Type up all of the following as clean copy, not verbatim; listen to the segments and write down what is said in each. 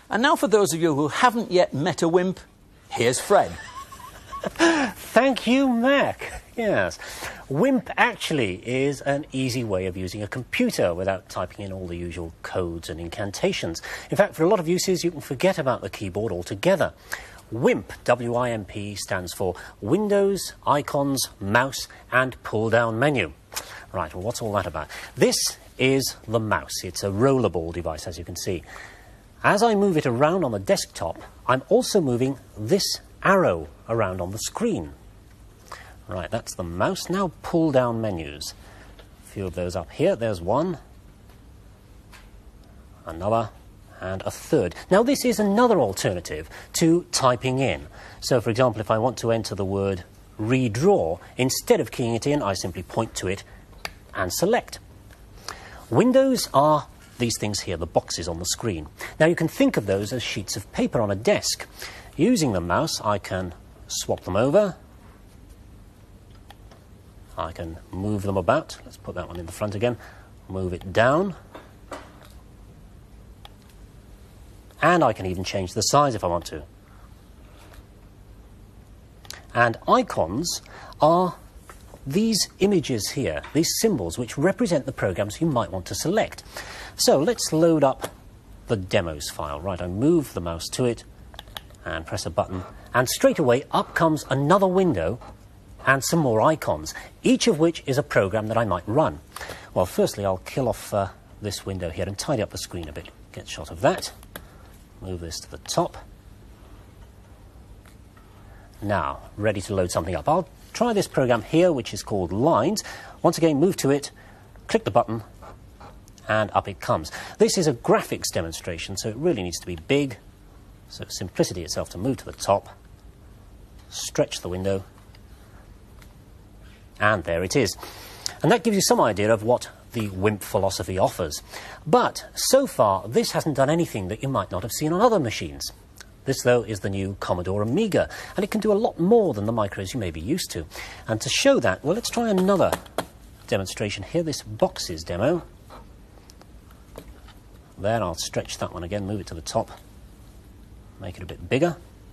And now for those of you who haven't yet met a wimp, here's Fred. Thank you, Mac. Yes. WIMP actually is an easy way of using a computer without typing in all the usual codes and incantations. In fact, for a lot of uses, you can forget about the keyboard altogether. WIMP, W-I-M-P, stands for Windows, Icons, Mouse and Pull-Down Menu. Right, well, what's all that about? This is the mouse. It's a rollerball device, as you can see. As I move it around on the desktop, I'm also moving this arrow around on the screen. Right, that's the mouse. Now pull-down menus. A few of those up here. There's one, another, and a third. Now this is another alternative to typing in. So, for example, if I want to enter the word redraw, instead of keying it in, I simply point to it and select. Windows are these things here, the boxes on the screen. Now you can think of those as sheets of paper on a desk. Using the mouse, I can swap them over. I can move them about. Let's put that one in the front again. Move it down. And I can even change the size if I want to. And icons are these images here, these symbols which represent the programs you might want to select. So let's load up the demos file. Right, I move the mouse to it and press a button, and straight away up comes another window and some more icons, each of which is a program that I might run. Well, firstly, I'll kill off this window here and tidy up the screen a bit. Get a shot of that. Move this to the top. Now, ready to load something up. I'll try this program here, which is called Lines. Once again, move to it, click the button, and up it comes. This is a graphics demonstration, so it really needs to be big. So simplicity itself to move to the top, stretch the window, and there it is. And that gives you some idea of what the WIMP philosophy offers. But so far, this hasn't done anything that you might not have seen on other machines. This, though, is the new Commodore Amiga, and it can do a lot more than the micros you may be used to. And to show that, well, let's try another demonstration here, this boxes demo. There, I'll stretch that one again, move it to the top. Make it a bit bigger.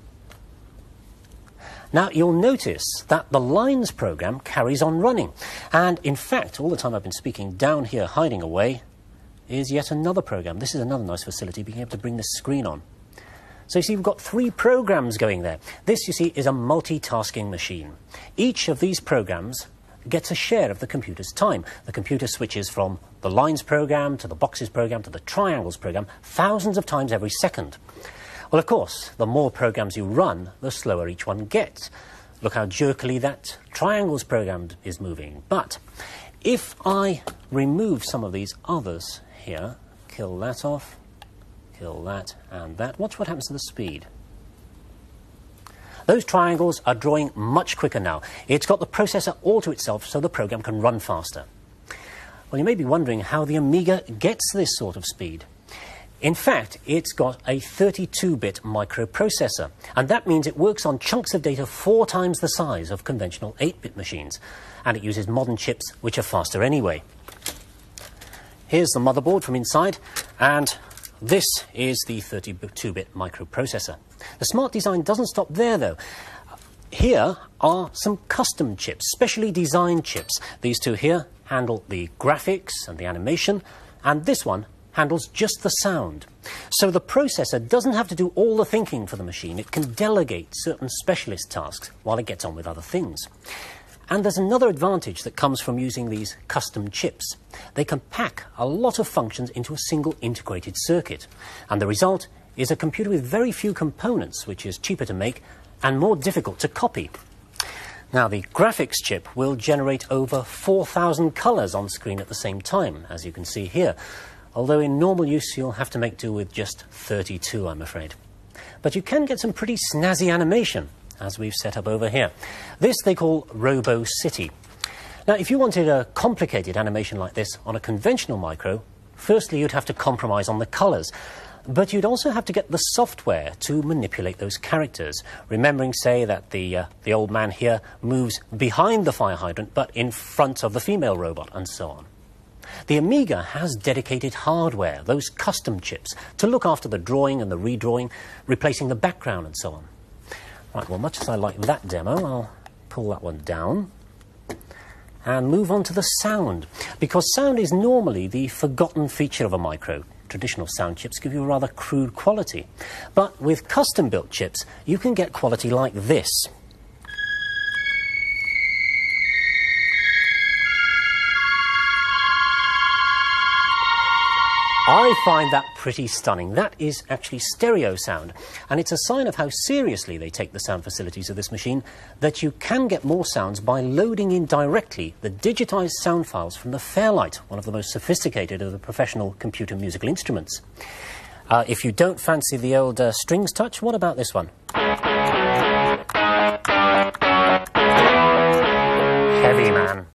Now, you'll notice that the Lines program carries on running. And, in fact, all the time I've been speaking, down here, hiding away, is yet another program. This is another nice facility, being able to bring this screen on. So, you see, we've got 3 programs going there. This, you see, is a multitasking machine. Each of these programs gets a share of the computer's time. The computer switches from the Lines program to the Boxes program to the Triangles program thousands of times every second. Well, of course, the more programs you run, the slower each one gets. Look how jerkily that Triangles program is moving. But if I remove some of these others here, kill that off, kill that and that, watch what happens to the speed. Those triangles are drawing much quicker now. It's got the processor all to itself, so the program can run faster. Well, you may be wondering how the Amiga gets this sort of speed. In fact, it's got a 32-bit microprocessor, and that means it works on chunks of data 4 times the size of conventional 8-bit machines, and it uses modern chips which are faster anyway. Here's the motherboard from inside, and this is the 32-bit microprocessor. The smart design doesn't stop there, though. Here are some custom chips, specially designed chips. These two here handle the graphics and the animation, and this one handles just the sound. So the processor doesn't have to do all the thinking for the machine. It can delegate certain specialist tasks while it gets on with other things. And there's another advantage that comes from using these custom chips. They can pack a lot of functions into a single integrated circuit. And the result is a computer with very few components, which is cheaper to make and more difficult to copy. Now, the graphics chip will generate over 4,000 colours on screen at the same time, as you can see here. Although in normal use you'll have to make do with just 32, I'm afraid. But you can get some pretty snazzy animation, as we've set up over here. This they call Robo City. Now, if you wanted a complicated animation like this on a conventional micro, firstly you'd have to compromise on the colours. But you'd also have to get the software to manipulate those characters. Remembering, say, that the old man here moves behind the fire hydrant, but in front of the female robot, and so on. The Amiga has dedicated hardware, those custom chips, to look after the drawing and the redrawing, replacing the background and so on. Right, well, much as I like that demo, I'll pull that one down and move on to the sound, because sound is normally the forgotten feature of a micro. Traditional sound chips give you a rather crude quality, but with custom-built chips, you can get quality like this. I find that pretty stunning. That is actually stereo sound, and it's a sign of how seriously they take the sound facilities of this machine, that you can get more sounds by loading in directly the digitized sound files from the Fairlight, one of the most sophisticated of the professional computer musical instruments. If you don't fancy the old strings touch, what about this one?